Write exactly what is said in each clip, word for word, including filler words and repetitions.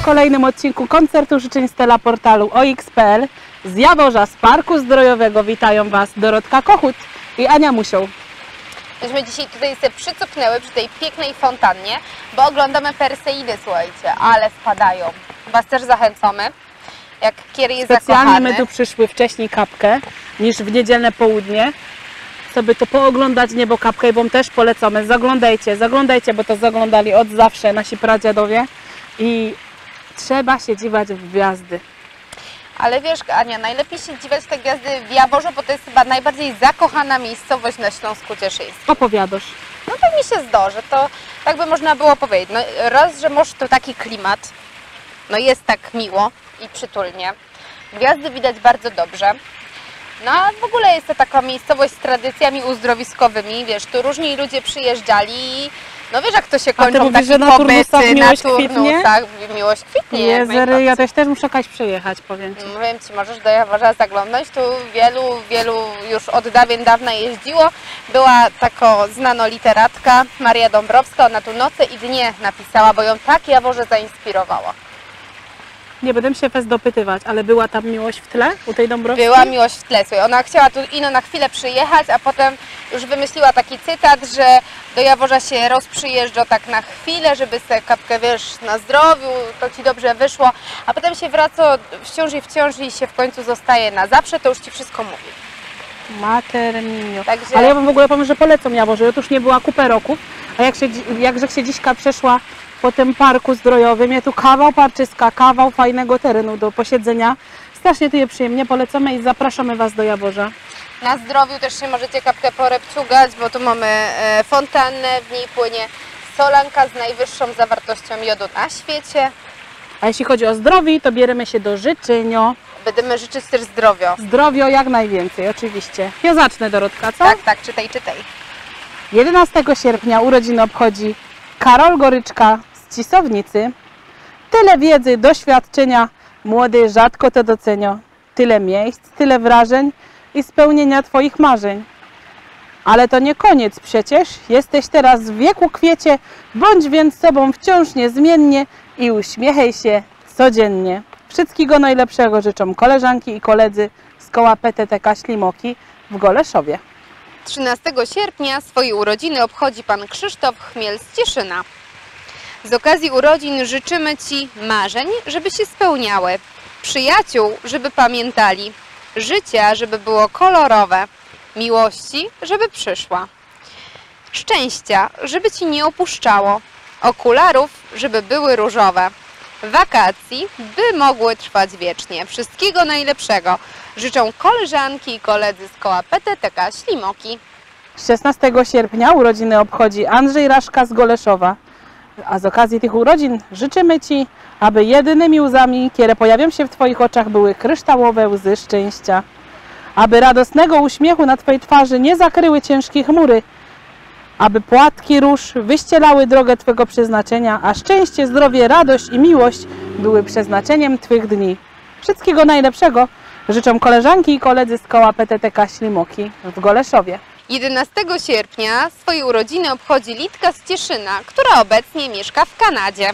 kolejnym odcinku koncertu życzeń Stella portalu O X kropka P L. Z Jaworza, z Parku Zdrojowego witają Was Dorotka Kochut i Ania Musioł. Myśmy dzisiaj tutaj sobie przycupnęły przy tej pięknej fontannie, bo oglądamy Perseidy, słuchajcie, ale spadają. Was też zachęcamy, jak Kier jest Specjalnie zakochany. my tu przyszły wcześniej kapkę niż w niedzielne południe, sobie to pooglądać niebo kapkę i Wam też polecamy. Zaglądajcie, zaglądajcie, bo to zaglądali od zawsze nasi pradziadowie i trzeba się dziwać w gwiazdy. Ale wiesz, Ania, najlepiej się dziwać te gwiazdy w Jaworzu, bo to jest chyba najbardziej zakochana miejscowość na Śląsku Cieszyńskim. Opowiadasz. No tak mi się zdarzy, to tak by można było powiedzieć. No raz, że może tu taki klimat, no jest tak miło i przytulnie. Gwiazdy widać bardzo dobrze. No a w ogóle jest to taka miejscowość z tradycjami uzdrowiskowymi, wiesz, tu różni ludzie przyjeżdżali. No wiesz, jak to się kończą mówisz, takie że na pobyty turnusach miłość na kwitnie? turnusach. Miłość kwitnie. jak Jezery, najbardziej. ja też też muszę jakaś przyjechać, powiem Ci. Mówię Ci, możesz do Jaworza zaglądnąć, tu wielu, wielu już od dawien dawna jeździło. Była taka znana literatka Maria Dąbrowska, ona tu Noce i dnie napisała, bo ją tak Jaworze zainspirowała. Nie będę się was dopytywać, ale była tam miłość w tle u tej Dąbrowskiej? Była miłość w tle, słuchaj, ona chciała tu ino na chwilę przyjechać, a potem już wymyśliła taki cytat, że do Jaworza się rozprzyjeżdża tak na chwilę, żeby sobie kapkę, wiesz, na zdrowiu, to Ci dobrze wyszło, a potem się wraca wciąż i wciąż i się w końcu zostaje na zawsze, to już Ci wszystko mówi. Maternio. Także- Ale ja Wam w ogóle powiem, że polecam Jaworze. Ja tu już nie była kupę roków, a jak się, jakże się dziśka przeszła po tym parku zdrojowym, ja tu kawał parczyska, kawał fajnego terenu do posiedzenia. Strasznie tu je przyjemnie, polecamy i zapraszamy Was do Jaworza. Na zdrowiu też się możecie kapkę porepciugać, bo tu mamy e, fontannę, w niej płynie solanka z najwyższą zawartością jodu na świecie. A jeśli chodzi o zdrowie, to bierzemy się do życzenia. Będziemy życzyć też zdrowia. Zdrowio jak najwięcej, oczywiście. Ja zacznę, Dorotka, co? Tak, tak, czytaj, czytaj. jedenastego sierpnia urodziny obchodzi Karol Goryczka z Cisownicy. Tyle wiedzy, doświadczenia, młody rzadko to docenia. Tyle miejsc, tyle wrażeń i spełnienia Twoich marzeń. Ale to nie koniec przecież, jesteś teraz w wieku kwiecie, bądź więc sobą wciąż niezmiennie i uśmiechaj się codziennie. Wszystkiego najlepszego życzą koleżanki i koledzy z koła P T T K Ślimoki w Goleszowie. trzynastego sierpnia swoje urodziny obchodzi pan Krzysztof Chmiel z Cieszyna. Z okazji urodzin życzymy Ci marzeń, żeby się spełniały, przyjaciół, żeby pamiętali, życia, żeby było kolorowe, miłości, żeby przyszła, szczęścia, żeby Ci nie opuszczało, okularów, żeby były różowe, wakacji, by mogły trwać wiecznie. Wszystkiego najlepszego życzą koleżanki i koledzy z koła P T T K Ślimoki. szesnastego sierpnia urodziny obchodzi Andrzej Raszka z Goleszowa. A z okazji tych urodzin życzymy Ci, aby jedynymi łzami, które pojawią się w Twoich oczach, były kryształowe łzy szczęścia. Aby radosnego uśmiechu na Twojej twarzy nie zakryły ciężkie chmury. Aby płatki róż wyścielały drogę Twego przeznaczenia, a szczęście, zdrowie, radość i miłość były przeznaczeniem Twych dni. Wszystkiego najlepszego życzą koleżanki i koledzy z koła P T T K Ślimoki w Goleszowie. jedenastego sierpnia swoje urodziny obchodzi Litka z Cieszyna, która obecnie mieszka w Kanadzie.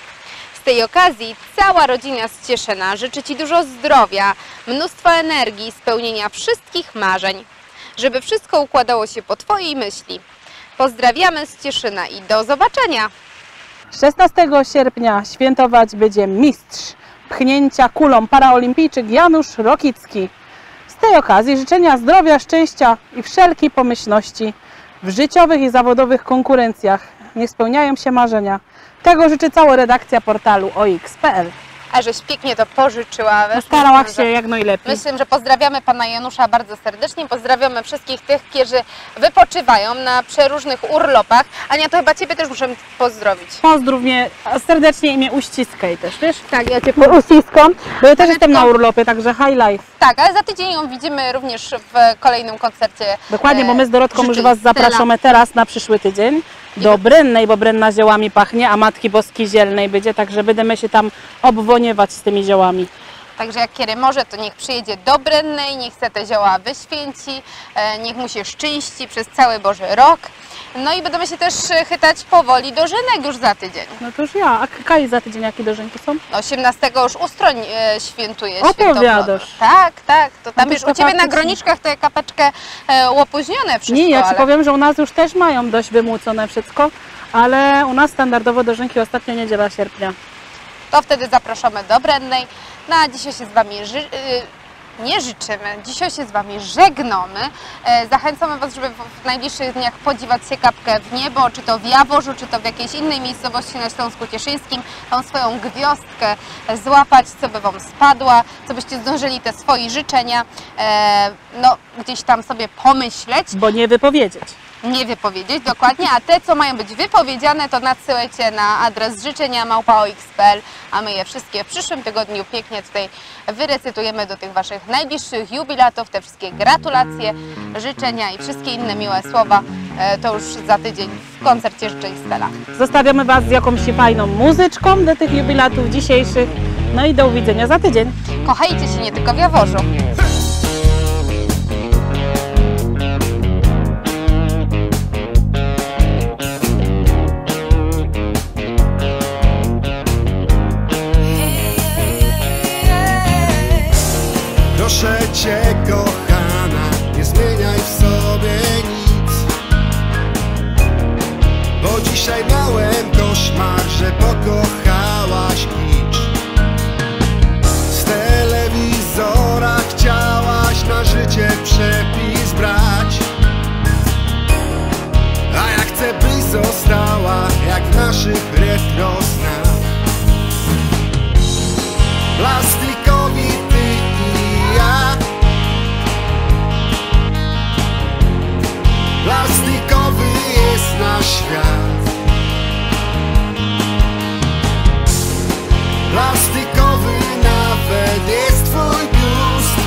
Z tej okazji cała rodzina z Cieszyna życzy Ci dużo zdrowia, mnóstwa energii, spełnienia wszystkich marzeń, żeby wszystko układało się po Twojej myśli. Pozdrawiamy z Cieszyna i do zobaczenia! szesnastego sierpnia świętować będzie mistrz pchnięcia kulą paraolimpijczyk Janusz Rokicki. Z tej okazji życzenia zdrowia, szczęścia i wszelkiej pomyślności w życiowych i zawodowych konkurencjach. Niech spełniają się marzenia. Tego życzy cała redakcja portalu O X kropka P L. A żeś pięknie to pożyczyła. Wiesz, Starała myślę, się że- jak najlepiej. Myślę, że pozdrawiamy Pana Janusza bardzo serdecznie. Pozdrawiamy wszystkich tych, którzy wypoczywają na przeróżnych urlopach. Ania, to chyba Ciebie też muszę pozdrowić. Pozdrów mnie serdecznie i mnie uściskaj też, wiesz? Tak, ja Cię Uściskam, bo ja też jestem na tylko- urlopie, także high life. Tak, ale za tydzień ją widzimy również w kolejnym koncercie. Dokładnie, bo my z Dorotką już życzeń Was Stella. zapraszamy teraz na przyszły tydzień do Brynnej, bo Brynna ziołami pachnie, a Matki Boskiej zielnej będzie, także będziemy się tam obwoniewać z tymi ziołami. Także jak kiedy może, to niech przyjedzie do Brennej, niech se te zioła wyświęci, e, niech mu się szczęści przez cały Boży rok. No i będziemy się też chytać powoli dożynek już za tydzień. No to już ja. A Kali za tydzień jakie dożynki są? osiemnastego już Ustroń e, świętuje Opowiadasz. święto. Tak, tak. To tam No to już to u Ciebie na faktycznie. groniczkach to kapeczkę e, opóźnione wszystko. Nie, ja Ci ale... powiem, że u nas już też mają dość wymłócone wszystko, ale u nas standardowo dożynki ostatnia niedziela sierpnia. To wtedy zapraszamy do Brennej. No a dzisiaj się z Wami ży... nie życzymy, dzisiaj się z Wami żegnamy. E, zachęcamy Was, żeby w najbliższych dniach podziwać się kapkę w niebo, czy to w Jaworzu, czy to w jakiejś innej miejscowości na Śląsku Cieszyńskim, tą swoją gwiazdkę złapać, co by Wam spadła, co byście zdążyli te swoje życzenia e, no, gdzieś tam sobie pomyśleć. Bo nie wypowiedzieć. Nie wypowiedzieć, dokładnie, a te, co mają być wypowiedziane, to nadsyłajcie na adres życzenia małpa o x kropka p l, a my je wszystkie w przyszłym tygodniu pięknie tutaj wyrecytujemy do tych Waszych najbliższych jubilatów, te wszystkie gratulacje, życzenia i wszystkie inne miłe słowa, e, to już za tydzień w koncercie życzeń Stella. Zostawiamy Was z jakąś fajną muzyczką do tych jubilatów dzisiejszych. No i do uwidzenia za tydzień. Kochajcie się nie tylko w Jaworzu. Proszę Cię, kochana, nie zmieniaj w sobie nic, bo dzisiaj miałem koszmar, że pokochałaś kicz. Z telewizora chciałaś na życie przepis brać, a ja chcę, byś została jak w naszych retro snach. Plastikowi ty i ja, plastikowy jest nasz świat, plastikowy nawet jest twój biust.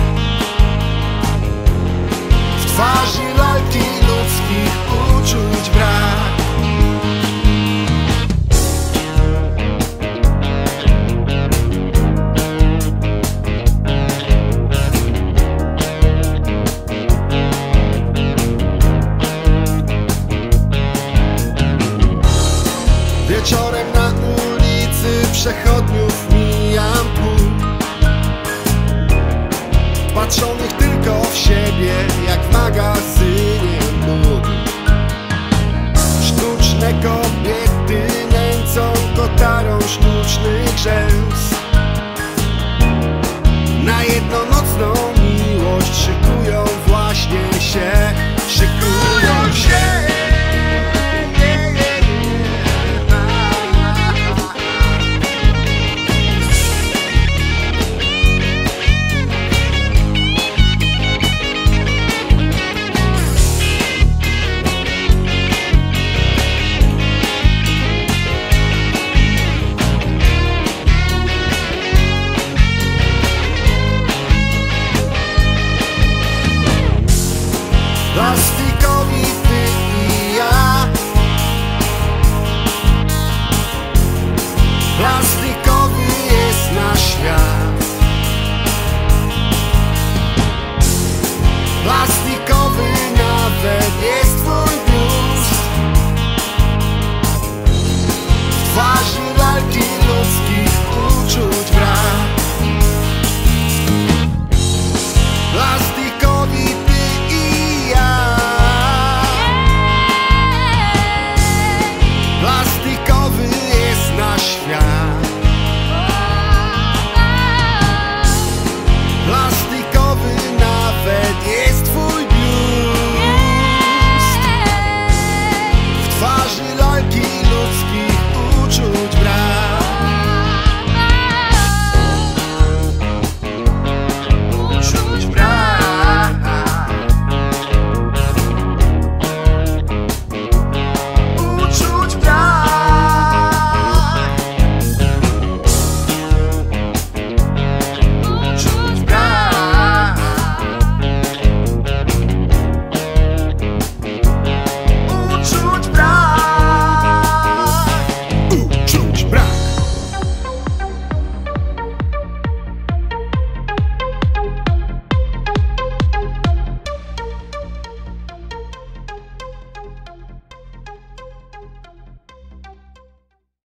W twarzy lalki ludzkich uczuć brak. Wieczorem na ulicy przechodniów mijam pół, patrzonych tylko w siebie jak w magazynie mód. Sztuczne kobiety nęcą kotarą sztucznych rzęs, na jednonocną miłość szykują właśnie się, szykują się. Plastikowi ty i ja, plastikowy jest nasz świat. Plastik